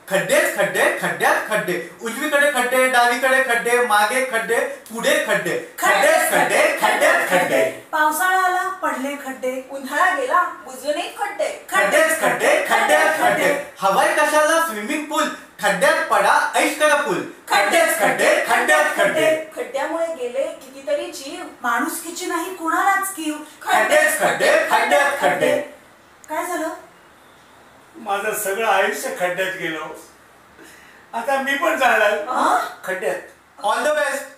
खड्डेच खड्डे, खड्ड्यात खड्डे, उजवीकडे खड्डे, डावीकडे खड्डे, मागे खड्डे, पुढे खड्डे, खड्डेच खड्डे, खड्ड्यात खड्डे. पावसाळा आला पडले खड्डे, उन्हाळा गेला बुजवणे खड्डे, खड्डेच खड्डे, खड्ड्यात खड्डे. हवाय कशाला स्विमिंग पूल, खड्ड्यात पडा ऐश करा पूल. खड्डेच खड्डे, खड्ड्यात खड्डे. खड्ड्यामुळे गेले कितीतरी जीव, माणुसकीची नाही कुणालाच कीव. खड्डेच खड्डे, खड्ड्यात खड्डे. काय झालं? माझं सगळं आयुष्य खड्ड्यात गेलं. आता मी पण जाणार खड्ड्यात. All the best.